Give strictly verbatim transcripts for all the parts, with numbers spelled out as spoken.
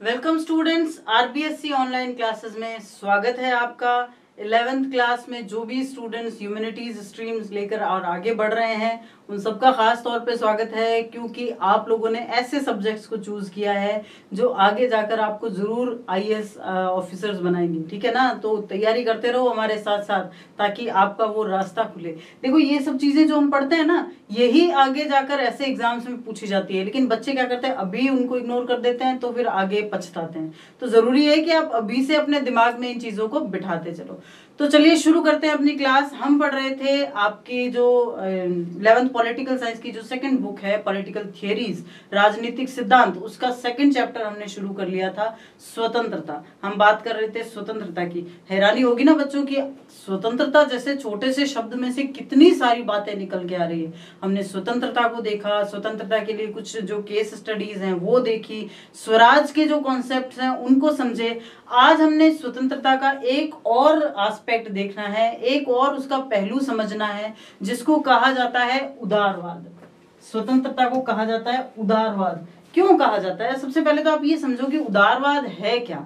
Welcome students, RBSC online classes में स्वागत है आपका। इलेवेंथ क्लास में जो भी स्टूडेंट्स ह्यूमैनिटीज स्ट्रीम्स लेकर और आगे बढ़ रहे हैं उन सबका खास तौर पे स्वागत है, क्योंकि आप लोगों ने ऐसे सब्जेक्ट्स को चूज किया है जो आगे जाकर आपको जरूर आईएएस ऑफिसर्स बनाएंगे। ठीक है ना, तो तैयारी करते रहो हमारे साथ साथ ताकि आपका वो रास्ता खुले। देखो, ये सब चीजें जो हम पढ़ते हैं ना, यही आगे जाकर ऐसे एग्जाम्स में पूछी जाती है, लेकिन बच्चे क्या करते हैं, अभी उनको इग्नोर कर देते हैं तो फिर आगे पछताते हैं। तो जरूरी है कि आप अभी से अपने दिमाग में इन चीजों को बिठाते चलो। तो चलिए शुरू करते हैं अपनी क्लास। हम पढ़ रहे थे आपकी जो इलेवेंथ पॉलिटिकल साइंस की जो सेकंड बुक है, पॉलिटिकल थियरीज, राजनीतिक सिद्धांत, उसका सेकंड चैप्टर हमने शुरू कर लिया था, स्वतंत्रता। हम बात कर रहे थे स्वतंत्रता की। हैरानी होगी ना बच्चों की, स्वतंत्रता जैसे छोटे से शब्द में से कितनी सारी बातें निकल के आ रही है। हमने स्वतंत्रता को देखा, स्वतंत्रता के लिए कुछ जो केस स्टडीज हैं वो देखी, स्वराज के जो कॉन्सेप्ट्स हैं उनको समझे। आज हमने स्वतंत्रता का एक और एस्पेक्ट देखना है, एक और उसका पहलू समझना है, जिसको कहा जाता है उदारवाद। स्वतंत्रता को कहा जाता है उदारवाद। क्यों कहा जाता है? सबसे पहले तो आप ये समझो कि उदारवाद है क्या।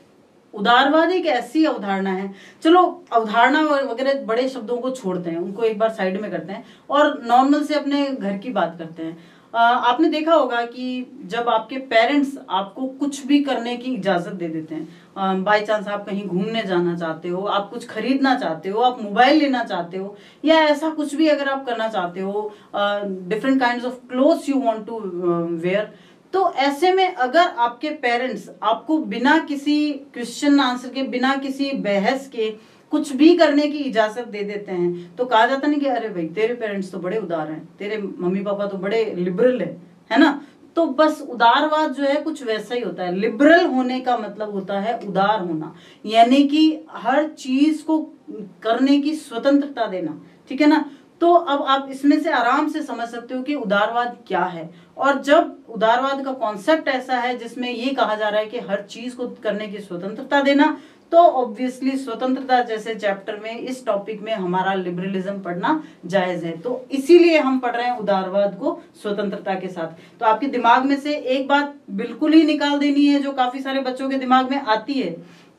उदारवाद एक ऐसी अवधारणा है, चलो अवधारणा वगैरह बड़े शब्दों को छोड़ते हैं, उनको एक बार साइड में करते हैं और नॉर्मल से अपने घर की बात करते हैं। आ, आपने देखा होगा कि जब आपके पेरेंट्स आपको कुछ भी करने की इजाजत दे देते हैं, बाय चांस आप कहीं घूमने जाना चाहते हो, आप कुछ खरीदना चाहते हो, आप मोबाइल लेना चाहते हो, या ऐसा कुछ भी अगर आप करना चाहते हो, different kinds of clothes you want to wear, तो ऐसे में अगर आपके पेरेंट्स आपको बिना किसी क्वेश्चन आंसर के, बिना किसी बहस के कुछ भी करने की इजाजत दे देते हैं, तो कहा जाता नहीं कि अरे भाई तेरे पेरेंट्स तो बड़े उदार हैं, तेरे मम्मी पापा तो बड़े लिबरल है, है ना। तो बस उदारवाद जो है कुछ वैसा ही होता है। लिबरल होने का मतलब होता है उदार होना, यानी कि हर चीज को करने की स्वतंत्रता देना। ठीक है ना। तो अब आप इसमें से आराम से समझ सकते हो कि उदारवाद क्या है। और जब उदारवाद का कॉन्सेप्ट ऐसा है जिसमें ये कहा जा रहा है कि हर चीज को करने की स्वतंत्रता देना, तो ऑब्वियसली स्वतंत्रता जैसे चैप्टर में, इस टॉपिक में हमारा लिबरलिज्म पढ़ना जायज है। तो इसीलिए हम पढ़ रहे हैं उदारवाद को स्वतंत्रता के साथ। तो आपके दिमाग में से एक बात बिल्कुल ही निकाल देनी है जो काफी सारे बच्चों के दिमाग में आती है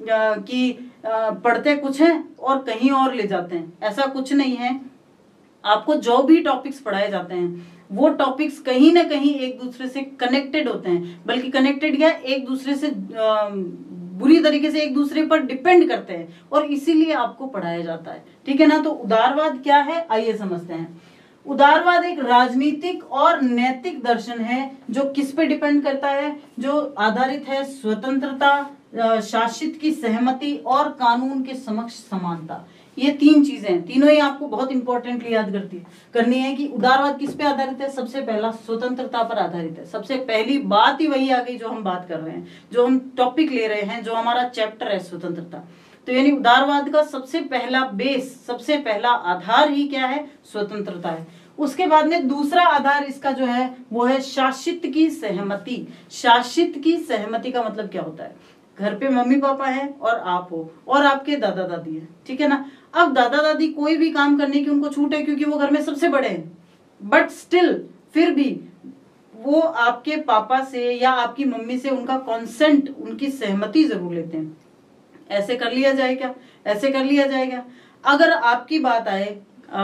कि पढ़ते कुछ है और कहीं और ले जाते हैं। ऐसा कुछ नहीं है। आपको जो भी टॉपिक्स पढ़ाए जाते हैं वो टॉपिक्स कहीं ना कहीं एक दूसरे से कनेक्टेड होते हैं, बल्कि कनेक्टेड क्या, एक दूसरे से आ, बुरी तरीके से एक दूसरे पर डिपेंड करते हैं, और इसीलिए आपको पढ़ाया जाता है। ठीक है ना। तो उदारवाद क्या है, आइए समझते हैं। उदारवाद एक राजनीतिक और नैतिक दर्शन है जो किस पे डिपेंड करता है, जो आधारित है स्वतंत्रता, शासित की सहमति और कानून के समक्ष समानता। ये तीन चीजें, तीनों ही आपको बहुत इंपॉर्टेंटली याद करती है करनी है कि उदारवाद किस पे आधारित है। सबसे पहला स्वतंत्रता पर आधारित है। सबसे पहली बात ही वही आ गई जो हम बात कर रहे हैं, जो हम टॉपिक ले रहे हैं, जो हमारा चैप्टर है स्वतंत्रता। तो यानी उदारवाद का सबसे पहला बेस, सबसे पहला आधार ही क्या है, स्वतंत्रता है। उसके बाद में दूसरा आधार इसका जो है वो है शासित की सहमति। शासित की सहमति का मतलब क्या होता है, घर पे मम्मी पापा है और आप हो और आपके दादा दादी है। ठीक है ना। अब दादा दादी कोई भी काम करने की उनको छूट है क्योंकि वो घर में सबसे बड़े हैं, बट स्टिल फिर भी वो आपके पापा से या आपकी मम्मी से उनका कंसेंट, उनकी सहमति जरूर लेते हैं। ऐसे कर लिया जाए क्या, ऐसे कर लिया जाएगा। अगर आपकी बात आए,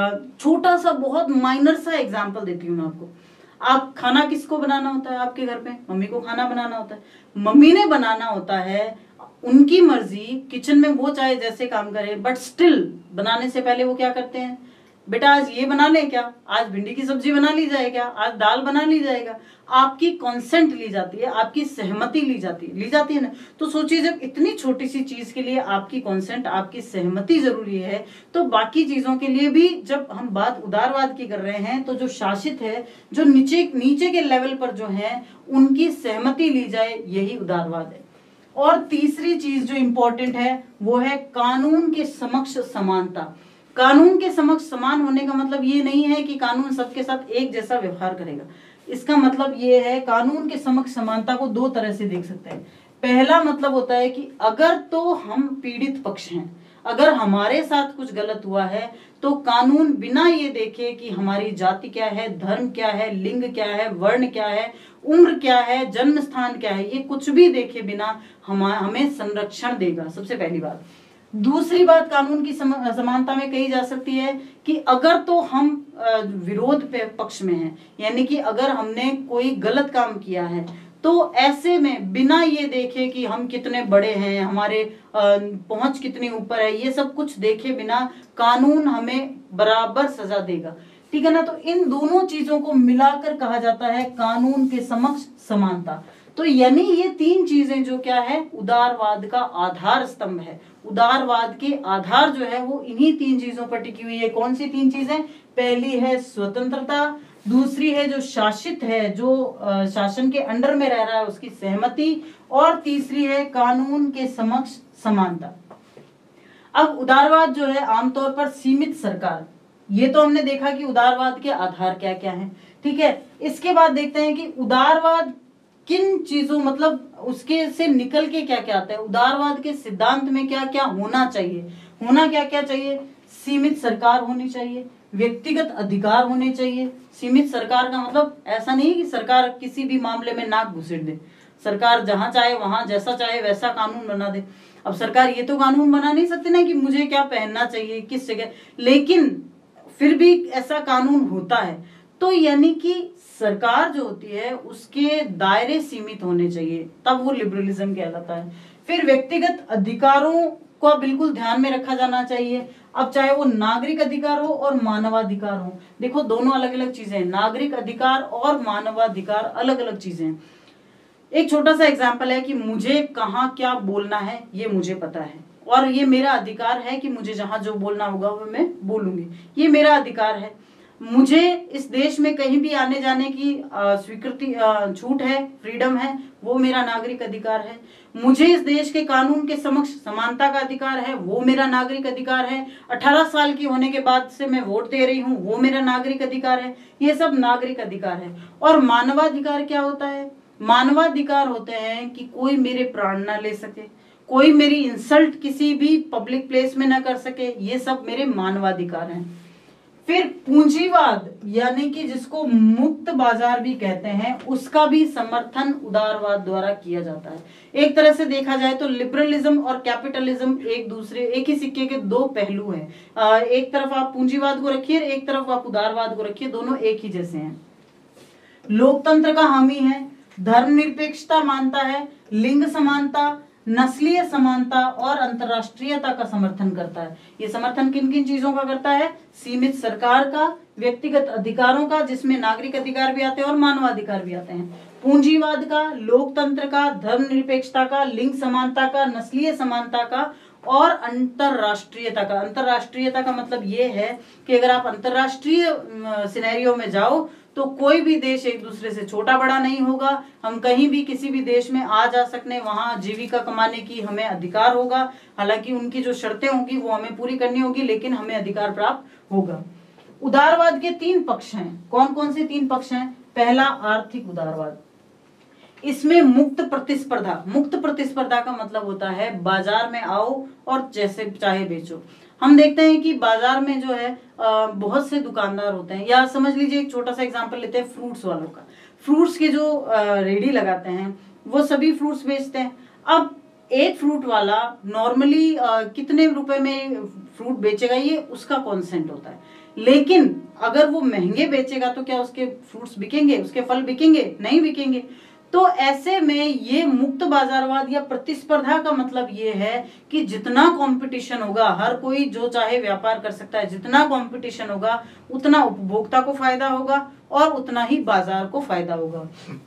छोटा सा बहुत माइनर सा एग्जाम्पल देती हूँ मैं आपको। आप खाना किसको बनाना होता है आपके घर पे, मम्मी को खाना बनाना होता है। मम्मी ने बनाना होता है, उनकी मर्जी, किचन में वो चाहे जैसे काम करे, बट स्टिल बनाने से पहले वो क्या करते हैं, बेटा आज ये बना ले क्या, आज भिंडी की सब्जी बना ली जाए क्या, आज दाल बना ली जाएगा। आपकी कंसेंट ली जाती है, आपकी सहमति ली जाती है, ली जाती है ना। तो सोचिए जब इतनी छोटी सी चीज के लिए आपकी कंसेंट, आपकी सहमति जरूरी है, तो बाकी चीजों के लिए भी जब हम बात उदारवाद की कर रहे हैं, तो जो शासित है, जो नीचे नीचे के लेवल पर जो है, उनकी सहमति ली जाए, यही उदारवाद है। और तीसरी चीज जो इंपॉर्टेंट है वो है कानून के समक्ष समानता। कानून के समक्ष समान होने का मतलब ये नहीं है कि कानून सबके साथ एक जैसा व्यवहार करेगा। इसका मतलब ये है, कानून के समक्ष समानता को दो तरह से देख सकते हैं। पहला मतलब होता है कि अगर तो हम पीड़ित पक्ष हैं, अगर हमारे साथ कुछ गलत हुआ है तो कानून बिना ये देखे कि हमारी जाति क्या है, धर्म क्या है, लिंग क्या है, वर्ण क्या है, उम्र क्या है, जन्म स्थान क्या है, ये कुछ भी देखे बिना हम हमें संरक्षण देगा, सबसे पहली बात। दूसरी बात कानून की सम, समानता में कही जा सकती है कि अगर तो हम विरोध पे पक्ष में हैं, यानी कि अगर हमने कोई गलत काम किया है तो ऐसे में बिना ये देखे कि हम कितने बड़े हैं, हमारे पहुंच कितनी ऊपर है, ये सब कुछ देखे बिना कानून हमें बराबर सजा देगा, ठीक है ना। तो इन दोनों चीजों को मिलाकर कहा जाता है कानून के समक्ष समानता। तो यानी ये तीन चीजें जो क्या है, उदारवाद का आधार स्तंभ है। उदारवाद के आधार जो है वो इन्हीं तीन चीजों पर टिकी हुई है। कौन सी तीन चीजें? पहली है स्वतंत्रता, दूसरी है जो शासित है, जो शासन के अंडर में रह रहा है उसकी सहमति, और तीसरी है कानून के समक्ष समानता। अब उदारवाद जो है आमतौर पर सीमित सरकार, ये तो हमने देखा कि उदारवाद के आधार क्या क्या हैं, ठीक है। इसके बाद देखते हैं कि उदारवाद किन चीजों, मतलब उसके से निकल के क्या क्या आता है। उदारवाद के सिद्धांत में क्या क्या होना चाहिए, होना क्या क्या चाहिए? सीमित सरकार होनी चाहिए, व्यक्तिगत अधिकार होने चाहिए। सीमित सरकार का मतलब ऐसा नहीं कि सरकार किसी भी मामले में नाक घुसेड़ दे, सरकार जहां चाहे वहां जैसा चाहे वैसा कानून बना दे। अब सरकार ये तो कानून बना नहीं सकती ना कि मुझे क्या पहनना चाहिए किस जगह, लेकिन फिर भी ऐसा कानून होता है। तो यानी कि सरकार जो होती है उसके दायरे सीमित होने चाहिए, तब वो लिबरलिज्म कहलाता है। फिर व्यक्तिगत अधिकारों को बिल्कुल ध्यान में रखा जाना चाहिए। अब चाहे वो नागरिक अधिकार हो और मानवाधिकार हो, देखो दोनों अलग अलग चीजें हैं। नागरिक अधिकार और मानवाधिकार अलग अलग चीजें हैं। एक छोटा सा एग्जाम्पल है कि मुझे कहाँ क्या बोलना है ये मुझे पता है, और ये मेरा अधिकार है कि मुझे जहां जो बोलना होगा वो मैं बोलूंगी, ये मेरा अधिकार है। मुझे इस देश में कहीं भी आने जाने की स्वीकृति छूट है, फ्रीडम है, वो मेरा नागरिक अधिकार है। मुझे इस देश के कानून के समक्ष समानता का अधिकार है, वो मेरा नागरिक अधिकार है। अठारह साल की होने के बाद से मैं वोट दे रही हूँ, वो मेरा नागरिक अधिकार है। ये सब नागरिक अधिकार है। और मानवाधिकार क्या होता है? मानवाधिकार होते हैं कि कोई मेरे प्राण ना ले सके, कोई मेरी इंसल्ट किसी भी पब्लिक प्लेस में ना कर सके, ये सब मेरे मानवाधिकार हैं। फिर पूंजीवाद यानी कि जिसको मुक्त बाजार भी कहते हैं, उसका भी समर्थन उदारवाद द्वारा किया जाता है। एक तरह से देखा जाए तो लिबरलिज्म और कैपिटलिज्म एक दूसरे, एक ही सिक्के के दो पहलू हैं। एक तरफ आप पूंजीवाद को रखिए, एक तरफ आप उदारवाद को रखिए, दोनों एक ही जैसे हैं। लोकतंत्र का हामी है, धर्मनिरपेक्षता मानता है, लिंग समानता, नस्लीय समानता और अंतर्राष्ट्रीयता का समर्थन करता है। ये समर्थन किन किन चीजों का करता है? सीमित सरकार का, व्यक्तिगत अधिकारों का जिसमें नागरिक अधिकार भी आते हैं और मानवाधिकार भी आते हैं, पूंजीवाद का, लोकतंत्र का, धर्मनिरपेक्षता का, लिंग समानता का, नस्लीय समानता का और अंतर्राष्ट्रीयता का। अंतर्राष्ट्रीयता का मतलब ये है कि अगर आप अंतर्राष्ट्रीय सिनेरियो में जाओ तो कोई भी देश एक दूसरे से छोटा बड़ा नहीं होगा। हम कहीं भी किसी भी देश में आ जा सकने, वहां जीविका कमाने की हमें अधिकार होगा। हालांकि उनकी जो शर्तें होंगी वो हमें पूरी करनी होगी, लेकिन हमें अधिकार प्राप्त होगा। उदारवाद के तीन पक्ष हैं। कौन कौन से तीन पक्ष हैं? पहला आर्थिक उदारवाद, इसमें मुक्त प्रतिस्पर्धा। मुक्त प्रतिस्पर्धा का मतलब होता है बाजार में आओ और जैसे चाहे बेचो। हम देखते हैं कि बाजार में जो है बहुत से दुकानदार होते हैं, या समझ लीजिए एक छोटा सा एग्जांपल लेते हैं फ्रूट्स वालों का। फ्रूट्स के जो रेडी लगाते हैं वो सभी फ्रूट्स बेचते हैं। अब एक फ्रूट वाला नॉर्मली कितने रुपए में फ्रूट बेचेगा ये उसका कॉन्सेंट होता है, लेकिन अगर वो महंगे बेचेगा तो क्या उसके फ्रूट्स बिकेंगे, उसके फल बिकेंगे? नहीं बिकेंगे। तो ऐसे में ये मुक्त बाजारवाद या प्रतिस्पर्धा का मतलब ये है कि जितना कंपटीशन होगा, हर कोई जो चाहे व्यापार कर सकता है, जितना कंपटीशन होगा उतना उपभोक्ता को फायदा होगा और उतना ही बाजार को फायदा होगा।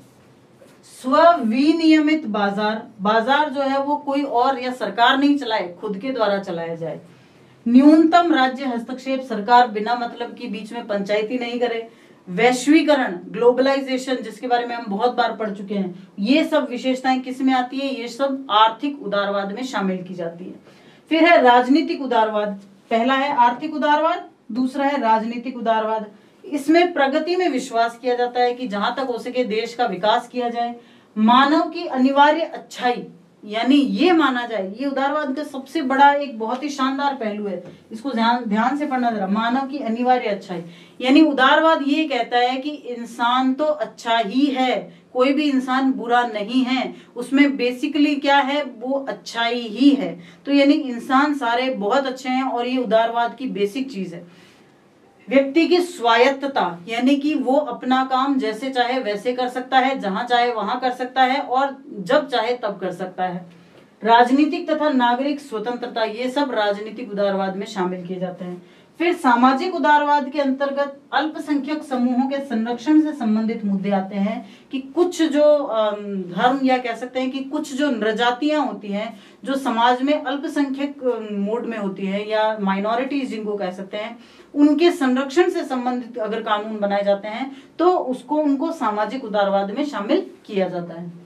स्वविनियमित बाजार, बाजार जो है वो कोई और या सरकार नहीं चलाए, खुद के द्वारा चलाया जाए। न्यूनतम राज्य हस्तक्षेप, सरकार बिना मतलब की बीच में पंचायती नहीं करे। वैश्वीकरण, ग्लोबलाइजेशन, जिसके बारे में हम बहुत बार पढ़ चुके हैं, ये सब विशेषताएं किस में आती है? ये सब आर्थिक उदारवाद में शामिल की जाती है। फिर है राजनीतिक उदारवाद। पहला है आर्थिक उदारवाद, दूसरा है राजनीतिक उदारवाद। इसमें प्रगति में विश्वास किया जाता है कि जहां तक हो सके देश का विकास किया जाए। मानव की अनिवार्य अच्छाई, यानी ये माना जाए, ये उदारवाद का सबसे बड़ा एक बहुत ही शानदार पहलू है, इसको ध्यान ध्यान से पढ़ना जरा। मानव की अनिवार्य अच्छाई, यानी उदारवाद ये कहता है कि इंसान तो अच्छा ही है, कोई भी इंसान बुरा नहीं है, उसमें बेसिकली क्या है, वो अच्छाई ही है। तो यानी इंसान सारे बहुत अच्छे हैं और ये उदारवाद की बेसिक चीज है। व्यक्ति की स्वायत्तता, यानी कि वो अपना काम जैसे चाहे वैसे कर सकता है, जहां चाहे वहां कर सकता है और जब चाहे तब कर सकता है। राजनीतिक तथा नागरिक स्वतंत्रता, ये सब राजनीतिक उदारवाद में शामिल किए जाते हैं। फिर सामाजिक उदारवाद के अंतर्गत अल्पसंख्यक समूहों के संरक्षण से संबंधित मुद्दे आते हैं कि कुछ जो धर्म या कह सकते हैं कि कुछ जो नृजातियां होती हैं जो समाज में अल्पसंख्यक मोड में होती है या माइनॉरिटीज जिनको कह सकते हैं, उनके संरक्षण से संबंधित अगर कानून बनाए जाते हैं तो उसको उनको सामाजिक उदारवाद में शामिल किया जाता है।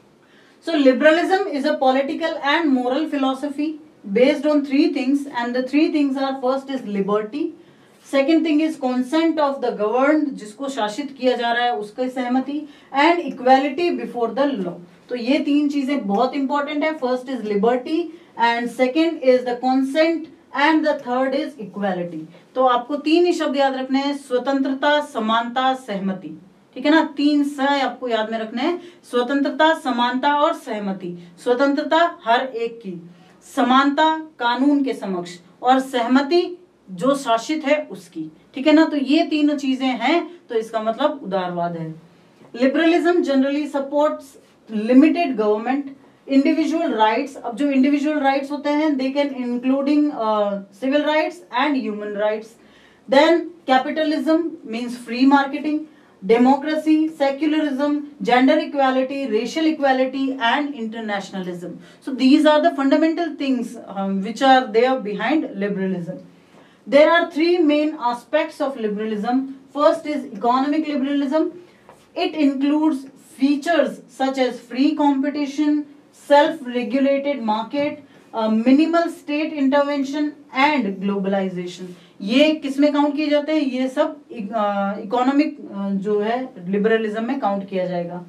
So liberalism is a political and moral philosophy based on three things, and the three things are: first is liberty, second thing is consent of the governed, जिसको शासित किया जा रहा है उसकी सहमति, and equality before the law। तो ये तीन चीजें बहुत इंपॉर्टेंट है। First is liberty and second is the consent and the third is equality. तो आपको तीन ही शब्द याद रखने हैं, स्वतंत्रता, समानता, सहमति, ठीक है ना। तीन स आपको याद में रखने हैं, स्वतंत्रता, समानता और सहमति। स्वतंत्रता हर एक की, समानता कानून के समक्ष और सहमति जो शासित है उसकी, ठीक है ना। तो ये तीनों चीजें हैं, तो इसका मतलब उदारवाद है। Liberalism generally supports limited government, individual rights. अब जो इंडिविजुअल राइट्स होते हैं they can including civil rights and human rights. Then capitalism means free marketing, democracy, secularism, gender equality, racial equality and internationalism. So these are the fundamental things um, which are there behind liberalism. There are three main aspects of liberalism. First is economic liberalism. It includes features such as free competition, self-regulated market, uh, minimal state intervention and globalization. ये किसमें count किए जाते हैं? ये सब economic जो है liberalism में काउंट किया जाएगा।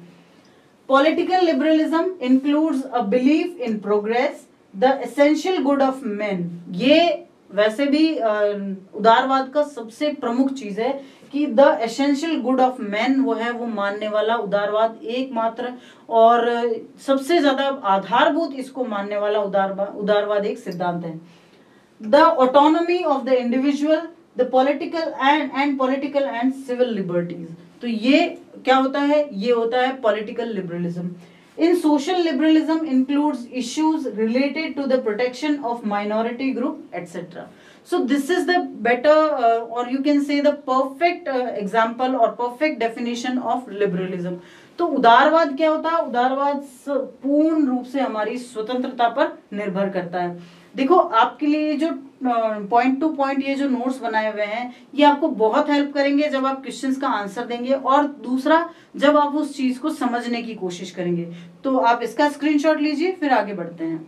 Political liberalism includes a belief in progress, the essential good of man. ये वैसे भी उदारवाद का सबसे प्रमुख चीज है कि the essential good of man वो है, वो मानने वाला उदारवाद एकमात्र और सबसे ज्यादा आधारभूत इसको मानने वाला उदारवाद उदारवाद एक सिद्धांत है। The autonomy of the individual, the political and and political and civil liberties. तो ये क्या होता है? ये होता है political liberalism. In social liberalism includes issues related to the protection of minority group, et cetera. So this is the better uh, or you can say the perfect uh, example or perfect definition of liberalism. तो उदारवाद क्या होता है? उदारवाद पूर्ण रूप से हमारी स्वतंत्रता पर निर्भर करता है। देखो आपके लिए जो पॉइंट टू पॉइंट ये जो नोट्स बनाए हुए हैं ये आपको बहुत हेल्प करेंगे जब आप क्वेश्चंस का आंसर देंगे और दूसरा जब आप उस चीज को समझने की कोशिश करेंगे। तो आप इसका स्क्रीनशॉट लीजिए, फिर आगे बढ़ते हैं।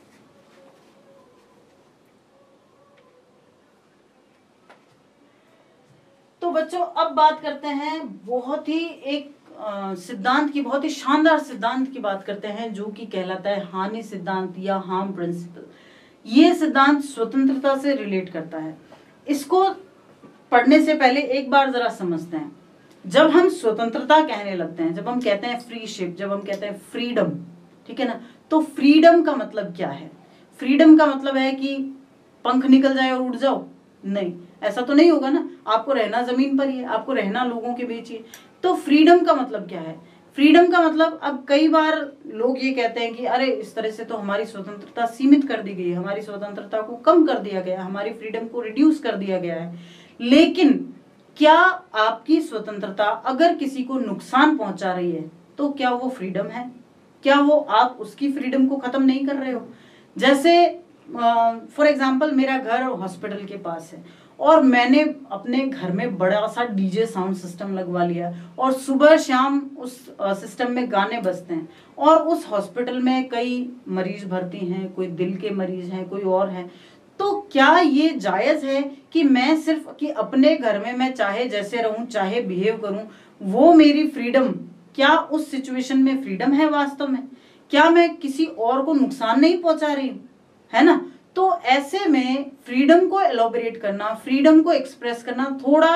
तो बच्चों अब बात करते हैं बहुत ही एक सिद्धांत की, बहुत ही शानदार सिद्धांत की बात करते हैं जो कि कहलाता है हानि सिद्धांत या हार्म प्रिंसिपल। ये सिद्धांत स्वतंत्रता से रिलेट करता है। इसको पढ़ने से पहले एक बार जरा समझते हैं। जब हम स्वतंत्रता कहने लगते हैं, जब हम कहते हैं फ्रीशिप, जब हम कहते हैं फ्रीडम, ठीक है ना, तो फ्रीडम का मतलब क्या है? फ्रीडम का मतलब है कि पंख निकल जाए और उड़ जाओ? नहीं, ऐसा तो नहीं होगा ना। आपको रहना जमीन पर ही है, आपको रहना लोगों के बीच ही। तो फ्रीडम का मतलब क्या है? फ्रीडम का मतलब, अब कई बार लोग ये कहते हैं कि अरे इस तरह से तो हमारी स्वतंत्रता सीमित कर दी गई है, हमारी स्वतंत्रता को कम कर दिया गया, हमारी फ्रीडम को रिड्यूस कर दिया गया है। लेकिन क्या आपकी स्वतंत्रता अगर किसी को नुकसान पहुंचा रही है तो क्या वो फ्रीडम है? क्या वो आप उसकी फ्रीडम को खत्म नहीं कर रहे हो? जैसे फॉर एग्जाम्पल मेरा घर हॉस्पिटल के पास है और मैंने अपने घर में बड़ा सा डीजे साउंड सिस्टम लगवा लिया और सुबह शाम उस सिस्टम में गाने बजते हैं और उस हॉस्पिटल में कई मरीज भर्ती हैं, कोई दिल के मरीज हैं, कोई और हैं। तो क्या ये जायज है कि मैं सिर्फ कि अपने घर में मैं चाहे जैसे रहूं, चाहे बिहेव करूं, वो मेरी फ्रीडम? क्या उस सिचुएशन में फ्रीडम है वास्तव में? क्या मैं किसी और को नुकसान नहीं पहुंचा रही हूं, है ना। तो ऐसे में फ्रीडम को एलोबरेट करना, फ्रीडम को एक्सप्रेस करना थोड़ा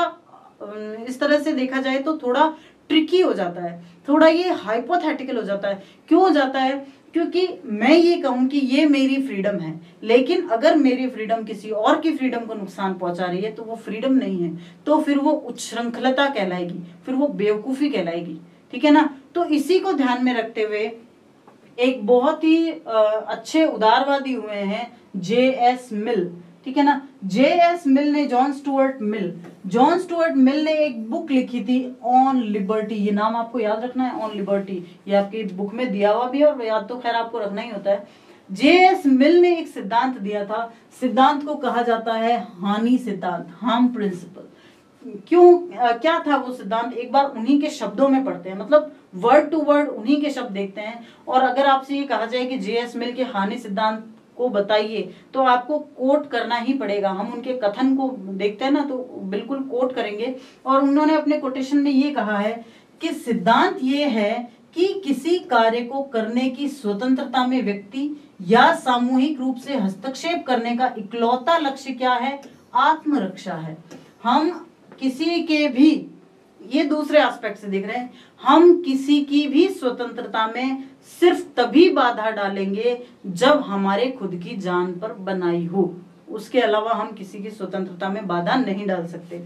इस तरह से देखा जाए तो थोड़ा ट्रिकी हो जाता है, थोड़ा ये हाइपोथेटिकल हो जाता है। क्यों हो जाता है? क्योंकि मैं ये कहूं कि ये मेरी फ्रीडम है, लेकिन अगर मेरी फ्रीडम किसी और की फ्रीडम को नुकसान पहुंचा रही है तो वो फ्रीडम नहीं है, तो फिर वो उच्छृंखलता कहलाएगी, फिर वो बेवकूफी कहलाएगी, ठीक है ना। तो इसी को ध्यान में रखते हुए एक बहुत ही अच्छे उदारवादी हुए हैं जे एस मिल, ठीक है ना। जे एस मिल ने, John Stuart Mill, John Stuart Mill ने एक बुक लिखी थी ऑन लिबर्टी। ये नाम आपको याद रखना है, ऑन लिबर्टी। ये आपकी बुक में दिया हुआ भी है और याद तो खैर आपको रखना ही होता है। जे एस मिल ने एक सिद्धांत दिया था, सिद्धांत को कहा जाता है हानि सिद्धांत, हार्म प्रिंसिपल। क्यों, आ, क्या था वो सिद्धांत? एक बार उन्हीं के शब्दों में पढ़ते हैं, मतलब वर्ड टू वर्ड उन्हीं के शब्द देखते हैं। और अगर आपसे ये कहा जाए कि जे एस मिल के हानि सिद्धांत को बताइए, तो आपको कोट करना ही पड़ेगा। हम उनके कथन को देखते हैं ना, तो बिल्कुल कोट करेंगे। और उन्होंने अपने कोटेशन में ये कहा है कि सिद्धांत ये है कि किसी कार्य को करने की स्वतंत्रता में व्यक्ति या सामूहिक रूप से हस्तक्षेप करने का इकलौता लक्ष्य क्या है? आत्मरक्षा है। हम किसी के भी, ये दूसरे एस्पेक्ट से देख रहे हैं, हम किसी की भी स्वतंत्रता में सिर्फ तभी बाधा डालेंगे जब हमारे खुद की जान पर बनाई हो। उसके अलावा हम किसी की स्वतंत्रता में बाधा नहीं डाल सकते।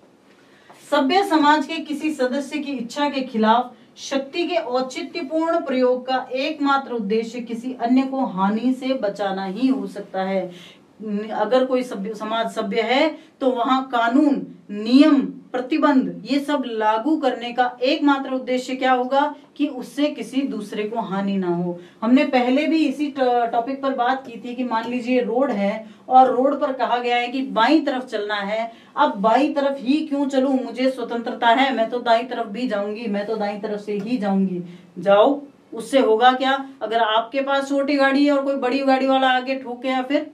सभ्य समाज के किसी सदस्य की इच्छा के खिलाफ शक्ति के औचित्यपूर्ण प्रयोग का एकमात्र उद्देश्य किसी अन्य को हानि से बचाना ही हो सकता है। अगर कोई सभ्य समाज सभ्य है तो वहां कानून, नियम, प्रतिबंध ये सब लागू करने का एकमात्र उद्देश्य क्या होगा? कि उससे किसी दूसरे को हानि ना हो। हमने पहले भी इसी टॉपिक पर बात की थी कि मान लीजिए रोड है और रोड पर कहा गया है कि बाईं तरफ चलना है। अब बाईं तरफ ही क्यों चलूं, मुझे स्वतंत्रता है, मैं तो दाईं तरफ भी जाऊंगी, मैं तो दाईं तरफ से ही जाऊंगी। जाओ, उससे होगा क्या? अगर आपके पास छोटी गाड़ी है और कोई बड़ी गाड़ी वाला आगे ठोके या फिर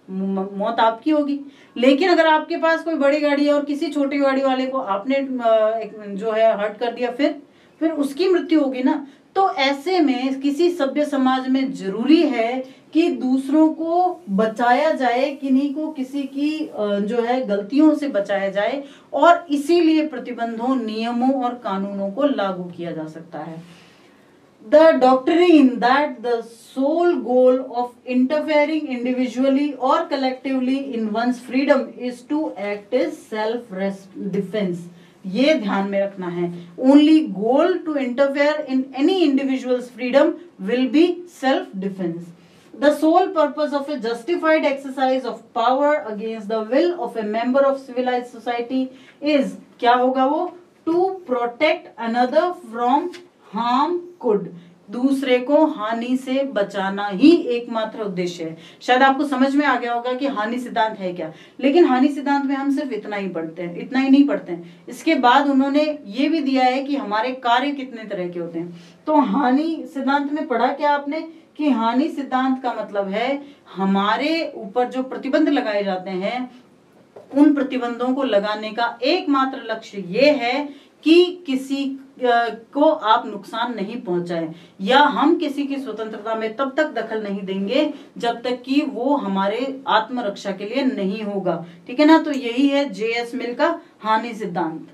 मौत आपकी होगी। लेकिन अगर आपके पास कोई बड़ी गाड़ी है और किसी छोटी गाड़ी वाले को आपने जो है हर्ट कर दिया, फिर फिर उसकी मृत्यु होगी ना। तो ऐसे में किसी सभ्य समाज में जरूरी है कि दूसरों को बचाया जाए, किन्हीं को किसी की जो है गलतियों से बचाया जाए, और इसीलिए प्रतिबंधों, नियमों और कानूनों को लागू किया जा सकता है। The doctrine that the sole goal of interfering individually or collectively in one's freedom is to act as self-defense. ये ध्यान में रखना है। Only goal to interfere in any individual's freedom will be self-defense. The sole purpose of a justified exercise of power against the will of a member of civilized society is, क्या होगा वो? To protect another from harm could, दूसरे को हानि से बचाना ही एकमात्र उद्देश्य है। शायद आपको समझ में आ गया होगा कि हानि सिद्धांत है क्या, लेकिन हानि सिद्धांत में हम सिर्फ इतना ही पढ़ते हैं, इतना ही नहीं पढ़ते हैं। इसके बाद उन्होंने ये भी दिया है कि हमारे कार्य कितने तरह के होते हैं। तो हानि सिद्धांत में पढ़ा क्या आपने कि हानि सिद्धांत का मतलब है हमारे ऊपर जो प्रतिबंध लगाए जाते हैं, उन प्रतिबंधों को लगाने का एकमात्र लक्ष्य ये है कि किसी को आप नुकसान नहीं पहुंचाएं, या हम किसी की स्वतंत्रता में तब तक दखल नहीं देंगे जब तक कि वो हमारे आत्मरक्षा के लिए नहीं होगा, ठीक है ना। तो यही है जे एस मिल का हानि सिद्धांत।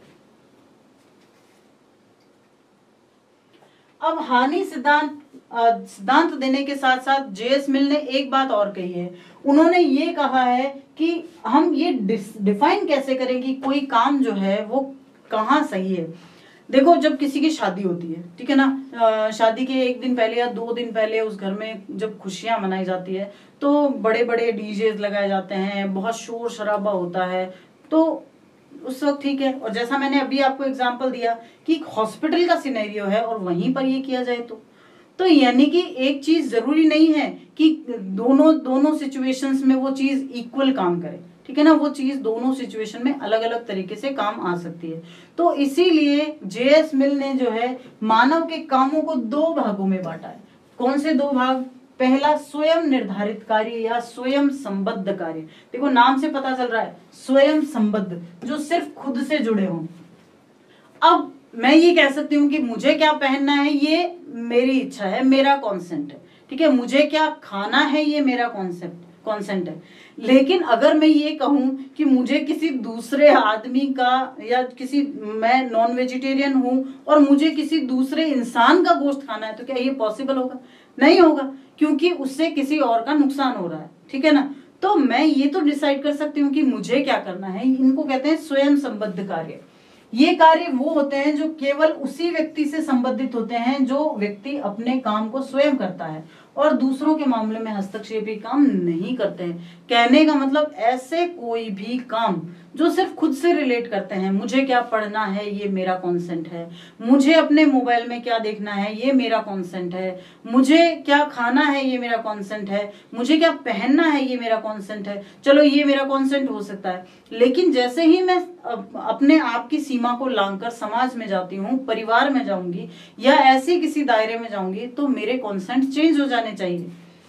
अब हानि सिद्धांत सिद्धांत देने के साथ साथ जे एस मिल ने एक बात और कही है। उन्होंने ये कहा है कि हम ये डिफाइन कैसे करें कि कोई काम जो है वो कहाँ सही है। देखो, जब किसी की शादी होती है, ठीक है ना, शादी के एक दिन पहले या दो दिन पहले उस घर में जब खुशियां मनाई जाती है तो बड़े बड़े डीजे लगाए जाते हैं, बहुत शोर शराबा होता है, तो उस वक्त ठीक है। और जैसा मैंने अभी आपको एग्जांपल दिया कि हॉस्पिटल का सिनेरियो है और वहीं पर ये किया जाए तो तो यानी कि एक चीज जरूरी नहीं है कि दोनों दोनों सिचुएशंस में वो चीज इक्वल काम करे, ठीक है ना। वो चीज दोनों सिचुएशन में अलग अलग तरीके से काम आ सकती है। तो इसीलिए जे एस मिल ने जो है मानव के कामों को दो भागों में बांटा है। कौन से दो भाग? पहला स्वयं निर्धारित कार्य या स्वयं संबद्ध कार्य। देखो, नाम से पता चल रहा है स्वयं संबद्ध, जो सिर्फ खुद से जुड़े हों। अब मैं ये कह सकती हूँ कि मुझे क्या पहनना है ये मेरी इच्छा है, मेरा कॉन्सेंट है, ठीक है। मुझे क्या खाना है ये मेरा कॉन्सेप्ट कॉन्सेंट है। लेकिन अगर मैं ये कहूं कि मुझे किसी दूसरे आदमी का या किसी, मैं नॉन वेजिटेरियन हूं और मुझे किसी दूसरे इंसान का गोश्त खाना है, तो क्या ये पॉसिबल होगा? नहीं होगा, क्योंकि उससे किसी और का नुकसान हो रहा है, ठीक है ना। तो मैं ये तो डिसाइड कर सकती हूँ कि मुझे क्या करना है। इनको कहते हैं स्वयं संबद्ध कार्य। ये कार्य वो होते हैं जो केवल उसी व्यक्ति से संबंधित होते हैं जो व्यक्ति अपने काम को स्वयं करता है और दूसरों के मामले में हस्तक्षेपी काम नहीं करते हैं। कहने का मतलब ऐसे कोई भी काम जो सिर्फ खुद से रिलेट करते हैं। मुझे क्या पढ़ना है ये मेरा कॉन्सेंट है, मुझे अपने मोबाइल में क्या देखना है ये मेरा कॉन्सेंट है, मुझे क्या खाना है ये मेरा कॉन्सेंट है, मुझे क्या पहनना है ये मेरा कॉन्सेंट है। चलो ये मेरा कॉन्सेंट हो सकता है, लेकिन जैसे ही मैं अपने आप की सीमा को लांघकर समाज में जाती हूँ, परिवार में जाऊंगी या ऐसे किसी दायरे में जाऊंगी, तो मेरे कॉन्सेंट चेंज हो जाने चाहिए।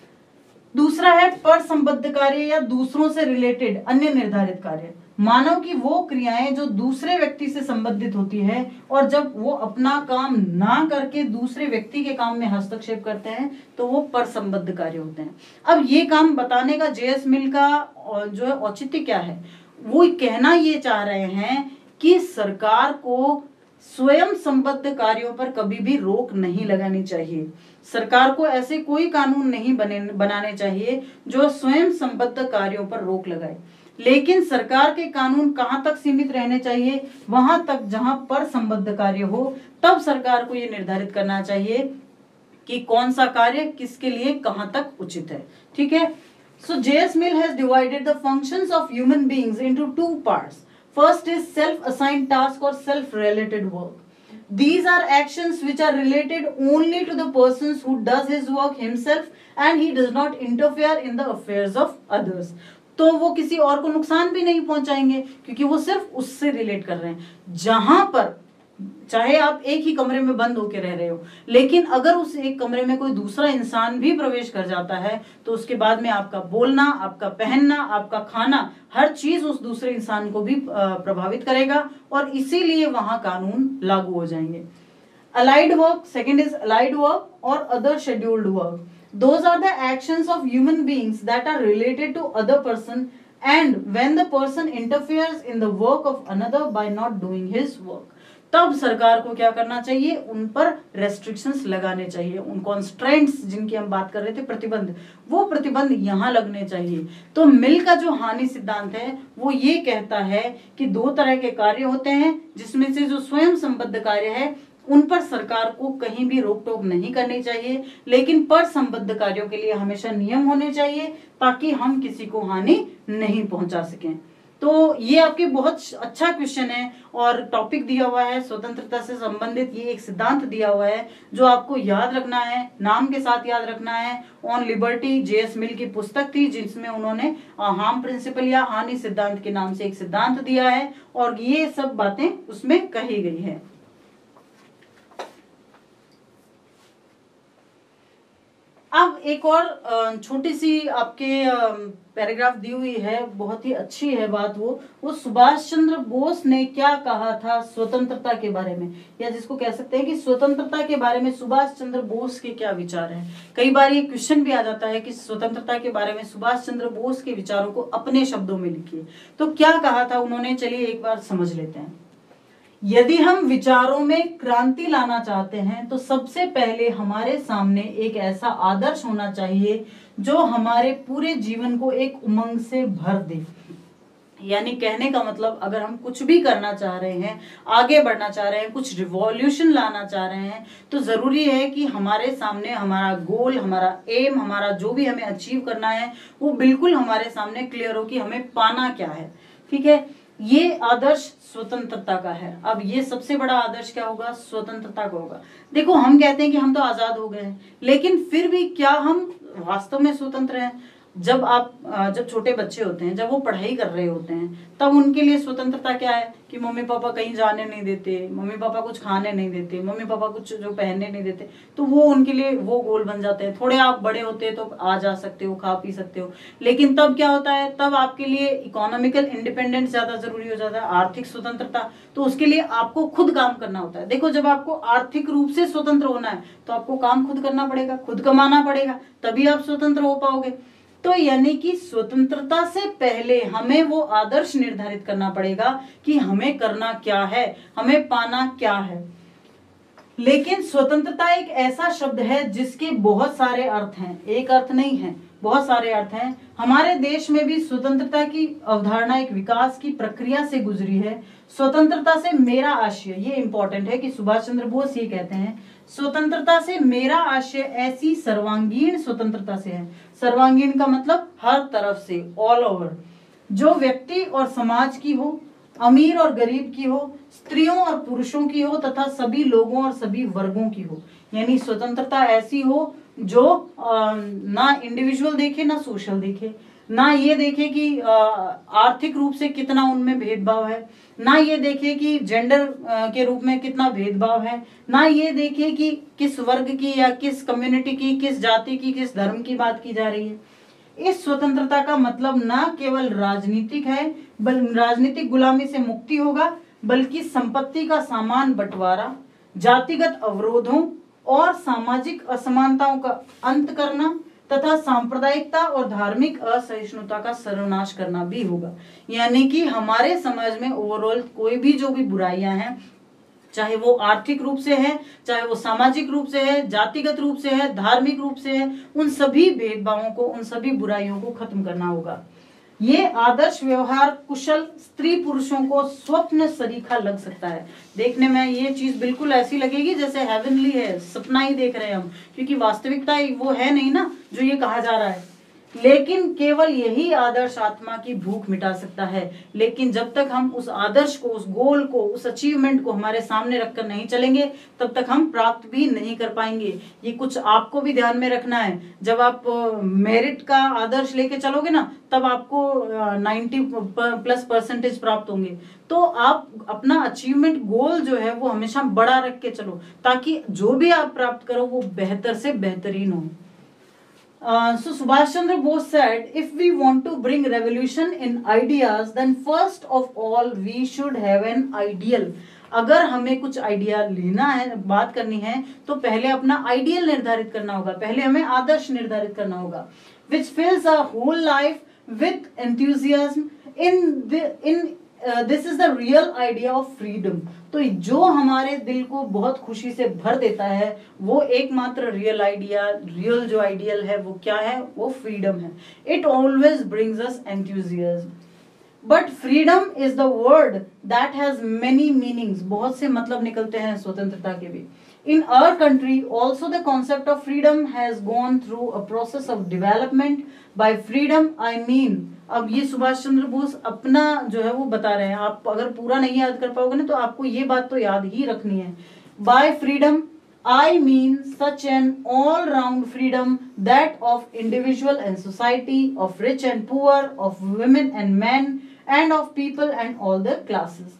दूसरा है पर संबद्ध कार्य या दूसरों से रिलेटेड अन्य निर्धारित कार्य। मानव की वो क्रियाएं जो दूसरे व्यक्ति से संबंधित होती है और जब वो अपना काम ना करके दूसरे व्यक्ति के काम में हस्तक्षेप करते हैं तो वो पर संबद्ध कार्य होते हैं। अब ये काम बताने का जेएस मिल का जो है औचित्य क्या है, वो कहना ये चाह रहे हैं कि सरकार को स्वयं संबद्ध कार्यों पर कभी भी रोक नहीं लगानी चाहिए। सरकार को ऐसे कोई कानून नहीं बने बनाने चाहिए जो स्वयं संबद्ध कार्यों पर रोक लगाए। लेकिन सरकार के कानून कहां तक सीमित रहने चाहिए? वहां तक जहां पर संबद्ध कार्य हो। तब सरकार को यह निर्धारित करना चाहिए कि कौन सा कार्य किसके लिए कहां तक उचित है, ठीक है। So JS Mill has divided the functions of human beings into two parts. First is self-assigned task or self-related work. These are actions which are related only to the persons who does his work himself and he does not interfere in the affairs of others. तो वो किसी और को नुकसान भी नहीं पहुंचाएंगे क्योंकि वो सिर्फ उससे रिलेट कर रहे हैं। जहां पर चाहे आप एक ही कमरे में बंद होकर रह रहे हो, लेकिन अगर उस एक कमरे में कोई दूसरा इंसान भी प्रवेश कर जाता है तो उसके बाद में आपका बोलना, आपका पहनना, आपका खाना, हर चीज उस दूसरे इंसान को भी प्रभावित करेगा और इसीलिए वहां कानून लागू हो जाएंगे। Allied work, second is allied work और other scheduled work. Those are the actions of human beings that are related to other person and when the person interferes in the work of another by not doing his work. तब सरकार को क्या करना चाहिए? उन पर restrictions लगाने चाहिए, उन कॉन्स्ट्रेंट्स जिनकी हम बात कर रहे थे, प्रतिबंध, वो प्रतिबंध यहाँ लगने चाहिए। तो मिल का जो हानि सिद्धांत है वो ये कहता है कि दो तरह के कार्य होते हैं जिसमें से जो स्वयं संबद्ध कार्य है उन पर सरकार को कहीं भी रोक टोक नहीं करनी चाहिए, लेकिन पर संबद्ध कार्यों के लिए हमेशा नियम होने चाहिए ताकि हम किसी को हानि नहीं पहुंचा सकें। तो ये आपके बहुत अच्छा क्वेश्चन है और टॉपिक दिया हुआ है स्वतंत्रता से संबंधित, ये एक सिद्धांत दिया हुआ है जो आपको याद रखना है, नाम के साथ याद रखना है। ऑन लिबर्टी जेएस मिल की पुस्तक थी जिसमें उन्होंने हार्म प्रिंसिपल या हानि सिद्धांत के नाम से एक सिद्धांत दिया है और ये सब बातें उसमें कही गई है। अब एक और छोटी सी आपके पैराग्राफ दी हुई है, बहुत ही अच्छी है बात। वो वो सुभाष चंद्र बोस ने क्या कहा था स्वतंत्रता के बारे में, या जिसको कह सकते हैं कि स्वतंत्रता के बारे में सुभाष चंद्र बोस के क्या विचार हैं। कई बार ये क्वेश्चन भी आ जाता है कि स्वतंत्रता के बारे में सुभाष चंद्र बोस के विचारों को अपने शब्दों में लिखिए। तो क्या कहा था उन्होंने, चलिए एक बार समझ लेते हैं। यदि हम विचारों में क्रांति लाना चाहते हैं तो सबसे पहले हमारे सामने एक ऐसा आदर्श होना चाहिए जो हमारे पूरे जीवन को एक उमंग से भर दे। यानी कहने का मतलब अगर हम कुछ भी करना चाह रहे हैं, आगे बढ़ना चाह रहे हैं, कुछ रिवॉल्यूशन लाना चाह रहे हैं, तो जरूरी है कि हमारे सामने हमारा गोल, हमारा एम, हमारा जो भी हमें अचीव करना है वो बिल्कुल हमारे सामने क्लियर हो कि हमें पाना क्या है। ठीक है, ये आदर्श स्वतंत्रता का है। अब ये सबसे बड़ा आदर्श क्या होगा? स्वतंत्रता का होगा। देखो, हम कहते हैं कि हम तो आजाद हो गए हैं, लेकिन फिर भी क्या हम वास्तव में स्वतंत्र हैं? जब आप जब छोटे बच्चे होते हैं, जब वो पढ़ाई कर रहे होते हैं, तब उनके लिए स्वतंत्रता क्या है कि मम्मी पापा कहीं जाने नहीं देते, मम्मी पापा कुछ खाने नहीं देते, मम्मी पापा कुछ जो पहनने नहीं देते, तो वो उनके लिए वो गोल बन जाते हैं। थोड़े आप बड़े होते हैं तो आ जा सकते हो, खा पी सकते हो, लेकिन तब क्या होता है, तब आपके लिए इकोनॉमिकल इंडिपेंडेंस ज्यादा जरूरी हो जाता है, आर्थिक स्वतंत्रता। तो उसके लिए आपको खुद काम करना होता है। देखो, जब आपको आर्थिक रूप से स्वतंत्र होना है तो आपको काम खुद करना पड़ेगा, खुद कमाना पड़ेगा, तभी आप स्वतंत्र हो पाओगे। तो यानी कि स्वतंत्रता से पहले हमें वो आदर्श निर्धारित करना पड़ेगा कि हमें करना क्या है, हमें पाना क्या है। लेकिन स्वतंत्रता एक ऐसा शब्द है जिसके बहुत सारे अर्थ हैं, एक अर्थ नहीं है, बहुत सारे अर्थ हैं। हमारे देश में भी स्वतंत्रता की अवधारणा एक विकास की प्रक्रिया से गुजरी है। स्वतंत्रता से मेरा आशय, ये इंपॉर्टेंट है कि सुभाष चंद्र बोस ये कहते हैं, स्वतंत्रता से मेरा आशय ऐसी सर्वांगीण स्वतंत्रता से है। सर्वांगीण का मतलब हर तरफ से, ऑल ओवर, जो व्यक्ति और समाज की हो, अमीर और गरीब की हो, स्त्रियों और पुरुषों की हो, तथा सभी लोगों और सभी वर्गों की हो। यानी स्वतंत्रता ऐसी हो जो ना इंडिविजुअल देखे, ना सोशल देखे, ना ये देखे कि आर्थिक रूप से कितना उनमें भेदभाव है, ना ये देखे कि जेंडर के रूप में कितना भेदभाव है, ना ये देखे कि किस वर्ग की या किस कम्युनिटी की, किस जाति की, किस धर्म की बात की जा रही है। इस स्वतंत्रता का मतलब ना केवल राजनीतिक है, बल्कि राजनीतिक गुलामी से मुक्ति होगा, बल्कि संपत्ति का समान बंटवारा, जातिगत अवरोधों और सामाजिक असमानताओं का अंत करना तथा सांप्रदायिकता और धार्मिक असहिष्णुता का सर्वनाश करना भी होगा। यानी कि हमारे समाज में ओवरऑल कोई भी जो भी बुराइयां हैं, चाहे वो आर्थिक रूप से है, चाहे वो सामाजिक रूप से है, जातिगत रूप से है, धार्मिक रूप से है, उन सभी भेदभावों को, उन सभी बुराइयों को खत्म करना होगा। ये आदर्श व्यवहार कुशल स्त्री पुरुषों को स्वप्न सरीखा लग सकता है। देखने में ये चीज बिल्कुल ऐसी लगेगी जैसे हेवनली है, सपना ही देख रहे हैं हम, क्योंकि वास्तविकता वो है नहीं ना जो ये कहा जा रहा है। लेकिन केवल यही आदर्श आत्मा की भूख मिटा सकता है। लेकिन जब तक हम उस आदर्श को, उस गोल को, उस अचीवमेंट को हमारे सामने रखकर नहीं चलेंगे, तब तक हम प्राप्त भी नहीं कर पाएंगे। ये कुछ आपको भी ध्यान में रखना है। जब आप मेरिट का आदर्श लेके चलोगे ना, तब आपको नाइन्टी प्लस परसेंटेज प्राप्त होंगे। तो आप अपना अचीवमेंट गोल जो है वो हमेशा बड़ा रख के चलो, ताकि जो भी आप प्राप्त करो वो बेहतर से बेहतरीन हो। Uh, so Subhash Chandra Bose said, if we want to bring revolution in ideas, then first of all we should have an ideal. अगर हमें कुछ आइडिया लेना है, बात करनी है, तो पहले अपना आइडियल निर्धारित करना होगा, पहले हमें आदर्श निर्धारित करना होगा, which fills our whole life with enthusiasm. In the in uh, this is the real idea of freedom. तो जो हमारे दिल को बहुत खुशी से भर देता है, वो एकमात्र रियल आइडिया, रियल जो आइडियल है वो क्या है, वो फ्रीडम है। It always brings us enthusiasm. But freedom is the word that has many meanings. बहुत से मतलब निकलते हैं स्वतंत्रता के भी। In our country, also the concept of freedom has gone through a process of development. By freedom, I mean, अब ये सुभाष चंद्र बोस अपना जो है वो बता रहे हैं। आप अगर पूरा नहीं याद कर पाओगे ना, तो आपको ये बात तो याद ही रखनी है। By freedom, I mean such an all-round freedom that of individual and society, of rich and poor, of women and men, and of people and all the classes.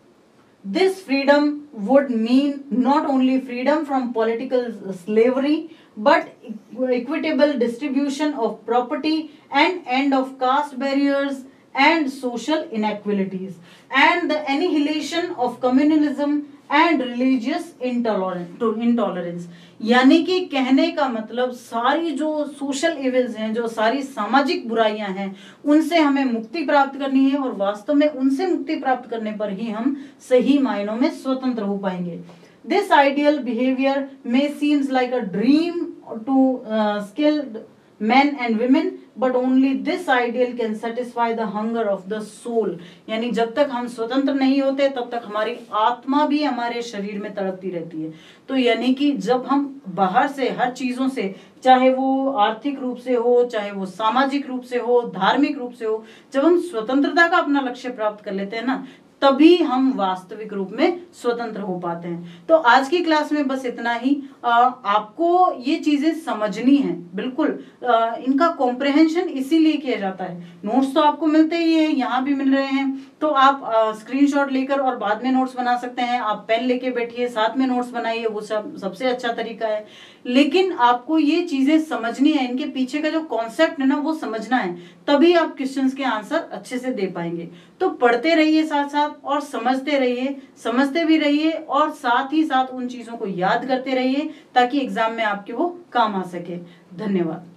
This freedom would mean not only freedom from political slavery, but equitable distribution of property and end of caste barriers and social inequalities, and the annihilation of communalism and religious intolerance. यानी कि कहने का मतलब सारी जो social evils हैं, जो सारी सामाजिक बुराइयां हैं, उनसे हमें मुक्ति प्राप्त करनी है, और वास्तव में उनसे मुक्ति प्राप्त करने पर ही हम सही मायनों में स्वतंत्र हो पाएंगे। This ideal behavior may seems like a dream to uh, skilled men and women, but only this ideal can satisfy the hunger of the soul. यानी जब तक हम स्वतंत्र नहीं होते, तब तक हमारी आत्मा भी हमारे शरीर में तड़पती रहती है। तो यानी कि जब हम बाहर से हर चीजों से, चाहे वो आर्थिक रूप से हो, चाहे वो सामाजिक रूप से हो, धार्मिक रूप से हो, जब हम स्वतंत्रता का अपना लक्ष्य प्राप्त कर लेते हैं ना, तभी हम वास्तविक रूप में स्वतंत्र हो पाते हैं। तो आज की क्लास में बस इतना ही। आ, आपको ये चीजें समझनी है बिल्कुल। आ, इनका कॉम्प्रहेंशन इसीलिए किया जाता है। नोट्स तो आपको मिलते ही है, यहाँ भी मिल रहे हैं, तो आप स्क्रीनशॉट लेकर और बाद में नोट्स बना सकते हैं। आप पेन लेके बैठिए, साथ में नोट्स बनाइए, वो सब सबसे अच्छा तरीका है। लेकिन आपको ये चीजें समझनी है, इनके पीछे का जो कॉन्सेप्ट है ना वो समझना है, तभी आप क्वेश्चंस के आंसर अच्छे से दे पाएंगे। तो पढ़ते रहिए साथ साथ और समझते रहिए, समझते भी रहिए और साथ ही साथ उन चीजों को याद करते रहिए ताकि एग्जाम में आपके वो काम आ सके। धन्यवाद।